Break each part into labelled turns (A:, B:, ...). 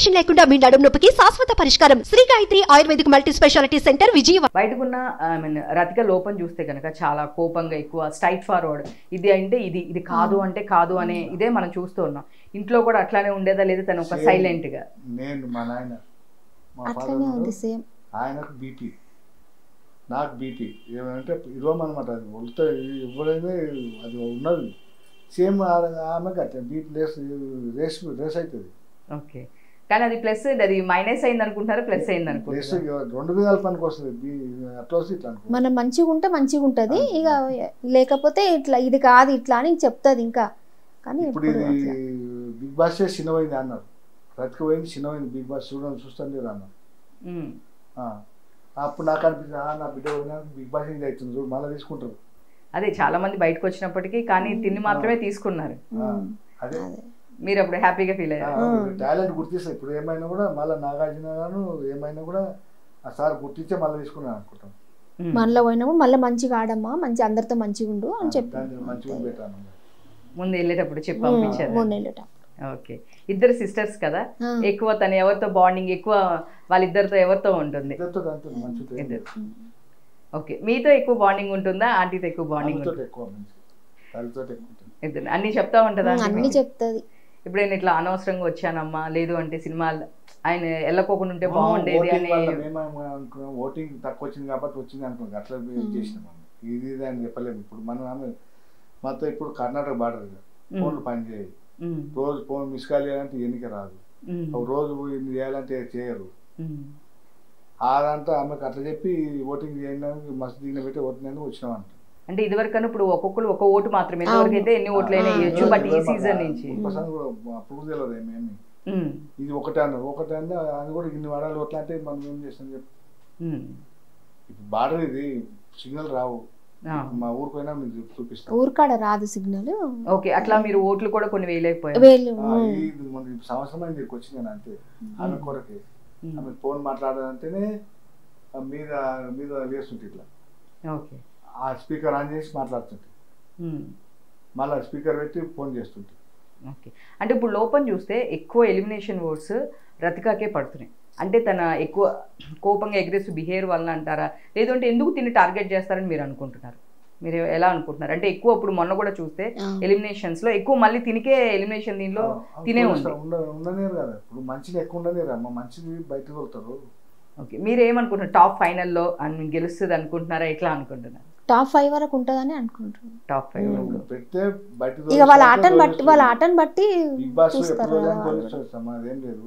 A: Operation లేకుండా మీ నడుము నొప్పికి శాశ్వత పరిష్కారం Shri Gayatri Ayurvedic multi speciality centre Vijayawada.
B: బయటకున్న రతిక లోపం చూస్తే కనుక చాలా కోపంగా ఎక్కువ స్ట్రైట్ ఫార్వర్డ్, ఇది అంటే ఇది కాదు అంటే కాదు అనే ఇదే మనం చూస్తూ ఉన్నాం. ఇంట్లో కూడా అట్లానే ఉండేదా లేదా తను ఒక సైలెంట్ గా?
C: నేను మా నాయన
D: అట్లనే ఉంది సేమ్.
C: ఆయనకు బీపీ, నాకు బీపీ ఏమంటే ఇవ్వమన్నమాట. అది ఒళ్ళతో ఇవ్వడమే అది ఉన్నది సేమ్. ఆమెకు అట్లా బీపీ రేస్ అవుతుంది.
B: ఓకే, కానీ అది ప్లస్ అది మైనస్ అయింది అనుకుంటారా ప్లస్ అయింది అనుకుంటారా?
C: రెండు విధాల పనికి వస్తుంది. అట్లా వస్తుంది ఇట్లా
D: మనం మంచిగా ఉంటే మంచిగా ఉంటుంది, ఇక లేకపోతే ఇట్లా ఇది కాదు ఇట్లా అని చెప్తుంది ఇంకా. కానీ
C: ఇప్పుడు ఇది బిగ్ బాస్ చిన్నపోయింది అన్నారు, రతిక పోయింది చిన్నపోయింది, బిగ్ బాస్ చూస్తాను లేదు అన్నారు. అప్పుడు నాకు అనిపిస్తుంది నా బిడ్డ పోయినా బిగ్ బాస్ ఇది అవుతుంది చూడు మళ్ళీ తీసుకుంటారు.
B: అదే చాలా మంది బయటకు వచ్చినప్పటికీ కానీ తిని మాత్రమే తీసుకున్నారు.
C: అదే
B: మీరు అప్పుడు హ్యాపీగా ఫీల్ అయ్యారు.
C: టాలెంట్ గుర్తిస్తారు. ఇప్పుడు ఏమైనా కూడా మళ్ళీ నాగార్జున గారు ఏమైనా కూడా ఆ సార్ గుర్తించే మళ్ళీ తీసుకున్నాను అనుకుంటాం.
D: మనలో పోయినప్పుడు మళ్ళీ మంచిగా ఆడమ్మా, మంచి అందరితో మంచిగా ఉండు అని చెప్పి
C: మంచిగా పెట్టాను.
B: ముందు వెళ్ళేటప్పుడు చెప్పి పంపించారు.
D: ముందు వెళ్ళేటప్పుడు
B: ఓకే, ఇద్దరు సిస్టర్స్ కదా, ఎక్కువ తను ఎవరితో బాండింగ్ ఎక్కువ వాళ్ళిద్దరితో ఎవరితో ఉంటుంది? ఓకే, మీతో ఎక్కువ బాండింగ్ ఉంటుందా ఆంటీతో ఎక్కువ బాండింగ్? ఇద్దరు అన్ని చెప్తా ఉంటుందా?
D: అన్ని చెప్తుంది.
B: ఇప్పుడు నేను ఇట్లా అనవసరంగా వచ్చానమ్మా, లేదు అంటే సినిమాలు ఆయన వెళ్ళకోకుండా ఉంటే బాగుండేది అని
C: అనుకున్నాం. ఓటింగ్ తక్కువ వచ్చింది కాబట్టి వచ్చింది అనుకున్నాం, అట్లా చేసినాం. ఇది అని చెప్పలేము. ఇప్పుడు మనం మొత్తం ఇప్పుడు కర్ణాటక బార్డర్ ఫోన్లు పనిచేయాలి, రోజు ఫోన్ మిస్ కాల్ చేయాలంటే ఎన్నిక రాదు, రోజు ఇన్ని చేయాలంటే చేయరు. అదంతా ఆమెకు అట్లా చెప్పి ఓటింగ్ చేయడానికి మస్తు దిగిన పెట్టి ఓటింగ్ వచ్చినామంట.
B: అంటే ఇదివరకు ఇప్పుడు ఒక్కొక్కరు ఒక ఓటు మాత్రమే, ఇంతవరకు అయితే ఎన్ని ఓట్లు అయినా వేయచ్చు, బట్ ఈ సీజన్ నుంచి
C: అప్పుడు తెలియదు ఏమేమి. ఇది ఒకటే అన్నారు, ఒకటే అన్న అది కూడా ఇన్ని వాడాలి ఓట్లు అంటే మనం ఏం చేస్తాం చెప్పి. ఇప్పుడు బార్డర్ ఇది సిగ్నల్ రావు, మా ఊరికి పోయినా మీకు చూపిస్తాం.
D: ఊరికాడ రాదు సిగ్నల్.
B: ఓకే, అట్లా మీరు ఓట్లు కూడా కొన్ని వేయలేకపోయారు.
C: సంవత్సరం అయింది వచ్చింది అంతే. ఆమె కొరకే ఆమె ఫోన్ మాట్లాడాలంటేనే మీద మీద వేస్తుంటే ఇట్లా
B: ఓకే
C: ఆ స్పీకర్ ఆన్ చేసి మాట్లాడుతుంటే మళ్ళీ స్పీకర్ పెట్టి ఫోన్ చేస్తుంటే.
B: ఓకే, అంటే ఇప్పుడు లోపం చూస్తే ఎక్కువ ఎలిమినేషన్ ఓట్స్ రతికాకే పడుతున్నాయి. అంటే తన ఎక్కువ కోపంగా అగ్రెసివ్ బిహేవియర్ వల్ల అంటారా, లేదంటే ఎందుకు తిని టార్గెట్ చేస్తారని మీరు అనుకుంటున్నారు? మీరు ఎలా అనుకుంటున్నారు? అంటే ఎక్కువ ఇప్పుడు మొన్న కూడా చూస్తే ఎలిమినేషన్స్ లో ఎక్కువ మళ్ళీ తినికే ఎలిమినేషన్ దీనిలో తినే
C: ఉండనేరు కదా. ఇప్పుడు మంచిది ఎక్కువ ఉండనేరు అమ్మ, మంచిది బయటకు వెళ్తారు.
B: ఓకే, మీరు ఏమనుకుంటున్నారు? టాప్ ఫైనల్లో గెలుస్తుంది అనుకుంటున్నారా, ఎట్లా అనుకుంటున్నారు?
D: టాప్ 5 వరకు ఉంటుందని అనుకుంటున్నాను.
B: టాప్ 5
C: పెడితే బయట
D: ఇక వాళ్ళ ఆటను బట్టి
C: బిగ్ బాస్ అదేం లేదు.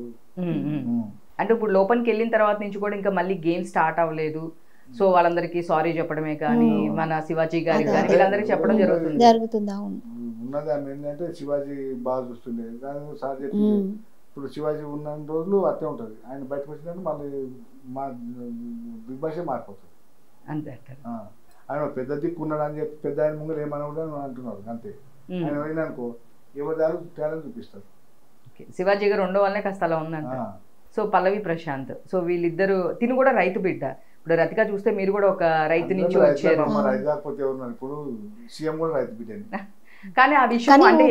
B: అంటే ఇప్పుడు లోపలికి వెళ్ళిన తర్వాత నుంచి కూడా ఇంకా మళ్ళీ గేమ్ స్టార్ట్ అవ్వలేదు, సో వాళ్ళందరికీ సారీ చెప్పడమే కానీ మన శివాజీ గారికి కానీ వీళ్ళందరికీ చెప్పడం జరుగుతుంది.
C: ఉన్నది ఆమె ఏంటంటే శివాజీ బాగా చూస్తుండే కానీ సార్ చెప్పి ఇప్పుడు శివాజీ ఉన్న రోజులు అట్టే ఉంటుంది, ఆయన బయటకు వచ్చినట్టు మళ్ళీ మా బిగ్ బాసే మారిపోతుంది
B: అంతే అంటారు.
C: ఆయన పెద్ద దిక్కు ఉన్నాడు అని చెప్పి పెద్ద ఆయన ముందు ఏమన్నా కూడా అంటున్నారు అంతే. ఆయన పోయినానుకో ఎవరి దాని టాలెంట్ చూపిస్తారు.
B: శివాజీ గారు రెండో వాళ్ళనే కాస్త అలా ఉందంట. సో పల్లవి ప్రశాంత్, సో వీళ్ళిద్దరు తిని కూడా రైతు బిడ్డ. ఇప్పుడు రతిక చూస్తే మీరు కూడా ఒక రైతు నుంచి వచ్చారు,
C: రైతు కాకపోతే ఎవరున్నారు ఇప్పుడు సీఎం కూడా రైతు బిడ్డని.
B: కానీ ఆ విషయం అంటే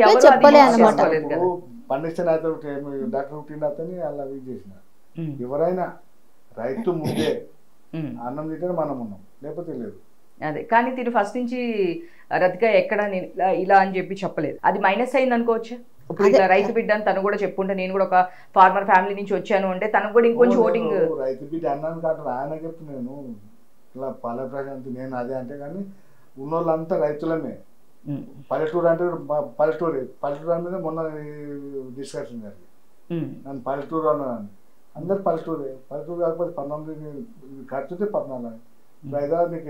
B: ఎవరు
C: పండిస్తే డాక్టర్ పుట్టిన అతని అలా ఇది చేసిన ఎవరైనా రైతు ముందే అన్నం తింటే మనం ఉన్నాం, లేకపోతే లేదు.
B: అదే, కానీ తిని ఫస్ట్ నుంచి రతిక ఎక్కడ నేను ఇలా అని చెప్పి చెప్పలేదు, అది మైనస్ అయింది అనుకోవచ్చు. ఇప్పుడు ఇట్లా రైతు బిడ్డ అని తను కూడా చెప్పుకుంటే నేను కూడా ఒక ఫార్మర్ ఫ్యామిలీ నుంచి వచ్చాను అంటే తనకు కూడా ఇంకొంచెం ఓటింగ్.
C: రైతు బిడ్డ అన్నాను కాబట్టి ఆయన చెప్తున్నాను ఇలా పల్లె ప్రశాంత్ నేను అదే అంటే, కానీ ఉన్నోళ్ళంతా రైతులమే. పల్లెటూరు అంటే పల్లెటూరు మీద మొన్న డిస్కషన్ జరిగింది, నన్ను పల్లెటూరు అన్నాను. అందరు పల్లెటూరే, పల్లెటూరు కాకపోతే 19 ఖర్చుతే 14. హైదరాబాద్ మీకు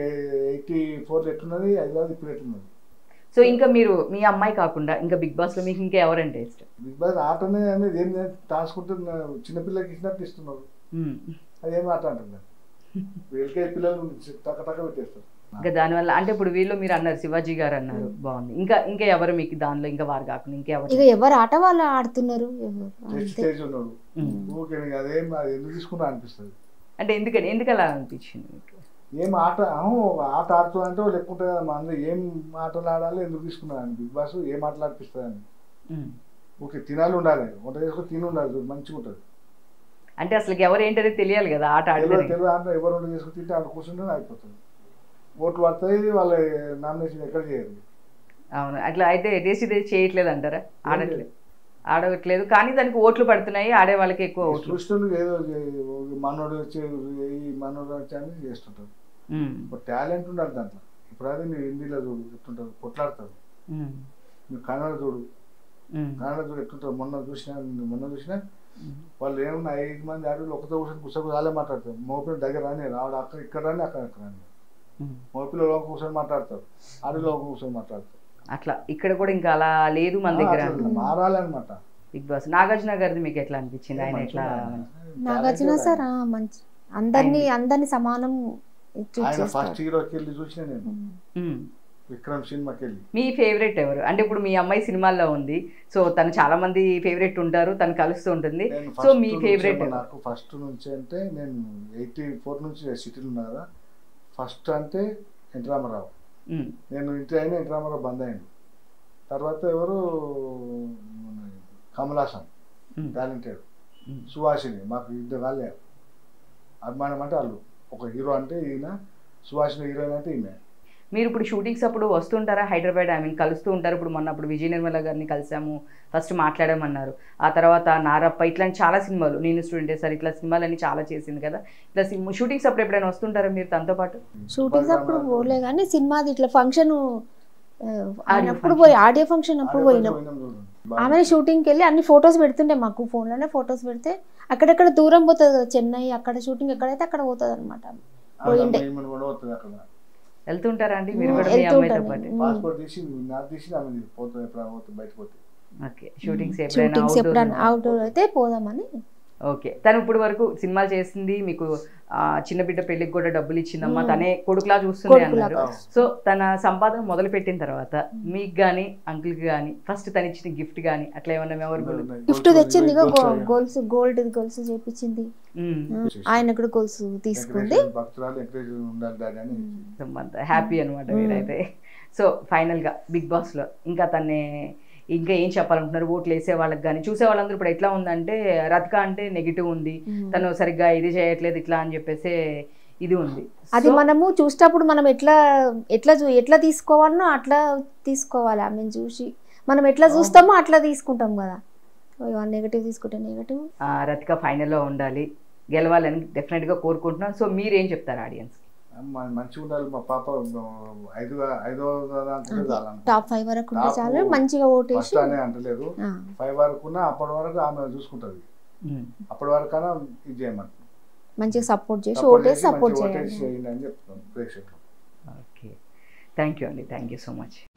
C: 84 ఎట్టున్నది, హైదరాబాద్ ఇప్పుడు ఎట్టున్నది.
B: సో ఇంకా మీరు మీ అమ్మాయి కాకుండా ఇంకా బిగ్ బాస్ లో మీకు ఇంకా ఎవరంటే ఇష్టం?
C: బిగ్ బాస్ ఆటనే అనేది ఏం టాసుకుంటే చిన్నపిల్లలకి ఇచ్చినట్టు ఇస్తున్నారు, అదేం ఆట అంటున్నారు. వీళ్ళకే పిల్లలు టక్క పెట్టేస్తారు.
B: ఇంకా దానివల్ల అంటే ఇప్పుడు వీళ్ళు మీరు అన్నారు శివాజీ గారు అన్నారు, బాగుంది. ఇంకా ఎవరు మీకు దానిలో ఇంకా వారు కాకుండా ఇంకెవరు?
D: ఎవరు ఆట వాళ్ళు ఆడుతున్నారు,
C: ఉన్నాడు ఓకే. అదేం అది ఎందుకు తీసుకుంటా అనిపిస్తుంది.
B: అంటే ఎందుకు అలా అనిపించింది మీకు?
C: ఏం ఆట ఆట ఆడుతుందంటే వాళ్ళు ఎక్కువ ఉంటుంది కదా, మా అందరూ ఏం ఆటలు ఆడాలి ఎందుకు తీసుకున్నాను బిగ్ బాస్ ఏం ఆటలు ఆడిపిస్తుందని. ఓకే, తినాలి ఉండాలి, వంట చేసుకొని తిని ఉండాలి, మంచిగా ఉంటుంది.
B: అంటే అసలు ఎవరు ఏంటనేది తెలియాలి కదా ఆట ఆడడానికి.
C: తెలియదు అంటే ఎవరు వంట చేసుకుని తింటే అంత కూర్చుంటే అయిపోతుంది. ఓట్లు పడతాయి, వాళ్ళ నామినేషన్ ఎక్కడ చేయరు.
B: అవును, అట్లా అయితే దేశీ చేయట్లేదు అంటారా? ఆడట్లేదు కానీ దానికి ఓట్లు పడుతున్నాయి, ఆడే వాళ్ళకి ఎక్కువ ఓట్లు.
C: సృష్టిలు ఏదో మనోడు వచ్చి మనోడు వచ్చి అని చేస్తుంటారు. టాలెంట్ ఉండాలి దాంట్లో. ఇప్పుడు అదే మీరు హిందీలో చూడు ఎట్టుంటారు, కొట్లాడతారు. మీరు కన్నడ చూడు ఎట్టుంటారు. మొన్న చూసినా వాళ్ళు ఏమన్నా 5 మంది ఆడవాళ్ళు ఒకతో కూర్చొని రాలే మాట్లాడతారు. మోపిల దగ్గర రాని రావడం అక్కడ ఇక్కడ రాని అక్కడ రాని మోపిలో కూర్చొని మాట్లాడతారు, ఆడలో కూర్చొని మాట్లాడతారు.
B: అట్లా ఇక్కడ కూడా ఇంకా అలా లేదు మన దగ్గర,
C: మారాలన్నమాట.
B: బిగ్ బాస్ నాగార్జున గారిది మీకు ఎట్లా అనిపించింది? ఆయన ఎట్లా?
D: నాగార్జున సార్ మంచి అందరిని సమానం.
C: ఆయన ఫస్ట్ హీరోకి వెళ్ళి చూసిన నేను, విక్రమ్ సినిమాకి వెళ్ళి.
B: మీ ఫేవరెట్ ఎవరు? అంటే ఇప్పుడు మీ అమ్మాయి సినిమాల్లో ఉంది, సో తను చాలా మంది ఫేవరెట్ ఉంటారు, తను కలుస్తూ ఉంటుంది. సో మీ ఫేవరెట్?
C: నాకు ఫస్ట్ నుంచి అంటే నేను 84 నుంచి సిటీలో ఉన్నా కదా. ఫస్ట్ అంటే ఎన్టీ రామారావు. నేను ఇంటి అయినా ఎన్టీ రామారావు బంద్ అయ్యింది. తర్వాత ఎవరు కమలాసన్ టాలెంటెడ్, సుహాసిని. మాకు 2 వాళ్ళే అభిమానం అంటే వాళ్ళు. ఒక హీరో అంటే ఈయన, సుహాసిని హీరోయిన్ అంటే ఈమె.
B: మీరు ఇప్పుడు షూటింగ్స్ అప్పుడు వస్తుంటారా హైదరాబాద్? ఐ మీన్ కలుస్తూ ఉంటారు. ఇప్పుడు మొన్న అప్పుడు విజయ నిర్మల గారిని కలిసాము, ఫస్ట్ మాట్లాడామన్నారు. ఆ తర్వాత నారప్ప, ఇట్లాంటి చాలా సినిమాలు, నేను స్టూడెంటే సార్, ఇట్లా సినిమాలన్నీ చాలా చేసింది కదా. ఇట్లా షూటింగ్స్ అప్పుడు ఎప్పుడైనా వస్తుంటారా మీరు తనతో పాటు?
D: షూటింగ్స్ అప్పుడు పోలే కానీ సినిమాది ఇట్లా ఫంక్షన్ అప్పుడు పోయి, ఆడియో ఫంక్షన్ అప్పుడు పోయినాం. ఆమె షూటింగ్కి వెళ్ళి అన్ని ఫొటోస్ పెడుతుండే మాకు, ఫోన్లోనే ఫొటోస్ పెడితే అక్కడెక్కడ దూరం పోతుంది కదా, చెన్నై అక్కడ షూటింగ్ ఎక్కడైతే అక్కడ పోతుంది అనమాట. పోయిండే
B: వెళ్తుంటారా అండి మీరు కూడా? ఓకే, షూటింగ్స్
D: ఎప్పుడైనా అవుట్డోర్ అయితే పోదామని.
B: ఓకే, తను ఇప్పుడు వరకు సినిమాలు చేసింది, మీకు చిన్న బిడ్డ పెళ్లికి కూడా డబ్బులు ఇచ్చిందమ్మా, తనే కొడుకులా చూస్తుంది అన్నారు. సో తన సంపాదన మొదలు పెట్టిన తర్వాత మీకు కానీ అంకుల్కి కానీ ఫస్ట్ తను ఇచ్చిన గిఫ్ట్ కానీ అట్లా ఏమన్నా మెమరబుల్?
D: గిఫ్ట్ తెచ్చింది, గోల్స్, గోల్డ్ గోల్స్ చేపించింది. ఆయన కూడా గోల్స్ తీసుకుంది.
B: హ్యాపీ అనమాట మీరైతే. సో ఫైనల్ గా బిగ్ బాస్ లో ఇంకా తన్నే ఇంకా ఏం చెప్పాలనుకుంటున్నారు? ఓట్లు వేసే వాళ్ళకి కానీ చూసే వాళ్ళందరూ ఇప్పుడు ఎట్లా ఉందంటే, రతిక అంటే నెగిటివ్ ఉంది, తను సరిగ్గా ఇది చేయట్లేదు ఇట్లా అని చెప్పేసి ఇది ఉంది.
D: అది మనము చూసేటప్పుడు మనం ఎట్లా తీసుకోవాలనో అట్లా తీసుకోవాలి. ఆమెను చూసి మనం ఎట్లా చూస్తామో అట్లా తీసుకుంటాం కదా. నెగిటివ్ తీసుకుంటే నెగిటివ్.
B: రతిక ఫైనల్లో ఉండాలి, గెలవాలని డెఫినెట్గా కోరుకుంటున్నాను. సో మీరేం చెప్తారు ఆడియన్స్?
C: మంచిగా ఉండాలి. మా పాప 5వ
D: టాప్ 5 వరకు ఉంటే చాలు, మంచిగా ఓటేసి
C: అంటలేదు. 5 వరకు అప్పటి వరకు ఆమె చూసుకుంటది. అప్పటి వరకైనా ఇది చేయమంటారు,
D: మంచిగా సపోర్ట్ చేసి ఓటేసి సపోర్ట్ చేయండి
C: అని చెప్తాను ప్రేక్షకులు.
B: ఓకే, థ్యాంక్ యూ అండి, థ్యాంక్ యూ సో మచ్.